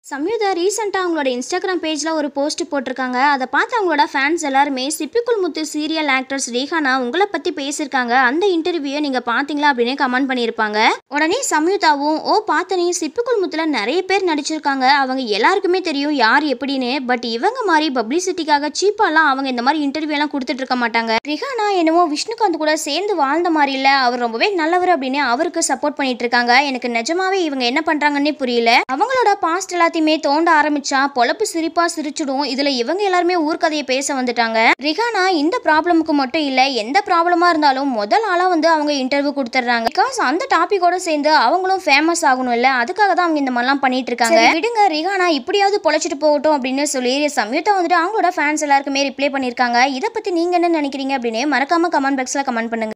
சம்யுதா ரீசெண்டாக அவங்களோட இன்ஸ்டாகிராம் பேஜில் ஒரு போஸ்ட் போட்டிருக்காங்க. அதை பார்த்து அவங்களோட ஃபேன்ஸ் எல்லாருமே சிப்பிக்குள் முத்து சீரியல் ஆக்ட்ரஸ் ரீஹானா உங்களை பற்றி பேசியிருக்காங்க, அந்த இன்டர்வியூவை நீங்கள் பார்த்தீங்களா அப்படின்னு கமெண்ட் பண்ணியிருப்பாங்க. உடனே சம்யுதாவும் பார்த்தனே சிப்பிக்குள் முத்துல நிறைய பேர் நடிச்சிருக்காங்க, அவங்க எல்லாருக்குமே தெரியும் யார் எப்படின்னு, பட் இவங்க மாதிரி பப்ளிசிட்டிக்காக சீப்பாலாம் அவங்க இந்த மாதிரி இன்டர்வியூ எல்லாம் கொடுத்துட்டு இருக்க மாட்டாங்க. ரீஹானா என்னமோ விஷ்ணுகாந்த் கூட சேர்ந்து வாழ்ந்த மாதிரி இல்லை, அவர் ரொம்பவே நல்லவர் அப்படின்னு அவருக்கு சப்போர்ட் பண்ணிட்டு இருக்காங்க. எனக்கு நிஜமாவே இவங்க என்ன பண்றாங்கன்னே புரியல. அவங்களோட பாஸ்ட் எல்லாத்தையுமே தோண்ட ஆரம்பிச்சா பொழப்பு சிரிப்பா சிரிச்சிடும். இதுல இவங்க எல்லாருமே ஊர்க்கதையை பேச வந்துட்டாங்க. ரிஹானா இந்த ப்ராப்ளமுக்கு மட்டும் இல்ல, எந்த ப்ராப்ளமா இருந்தாலும் முதல் ஆளா அவங்க இன்டர்வியூ கொடுத்துறாங்க. பிகாஸ் அந்த டாபிக்கோட சேர்ந்து அவங்களும் ஃபேமஸ் ஆகணும் இல்ல, அதுக்காக தான் அவங்க இந்த மாதிரிலாம் பண்ணிட்டு இருக்காங்க. விடுங்க, ரிஹானா இப்படியாவது பொழைச்சிட்டு போகட்டும் அப்படின்னு சொல்லி சம்யுதா அவங்களோட ஃபேன்ஸ் எல்லாருக்குமே ரிப்ளை பண்ணிருக்காங்க. இதை பத்தி நீங்க என்ன நினைக்கிறீங்க அப்படின்னு மறக்காம கமெண்ட் பாக்ஸ்ல கமெண்ட் பண்ணுங்க.